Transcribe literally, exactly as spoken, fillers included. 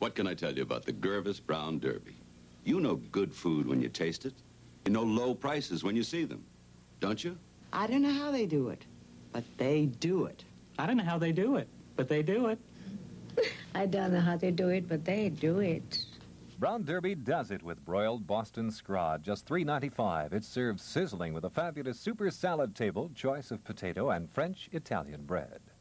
What can I tell you about the Girves Brown Derby? You know good food when you taste it. You know low prices when you see them, don't you? I don't know how they do it, but they do it. I don't know how they do it, but they do it. I don't know how they do it, but they do it. Brown Derby does it with broiled Boston scrod, just three ninety-five. It's served sizzling with a fabulous super salad table, choice of potato and French Italian bread.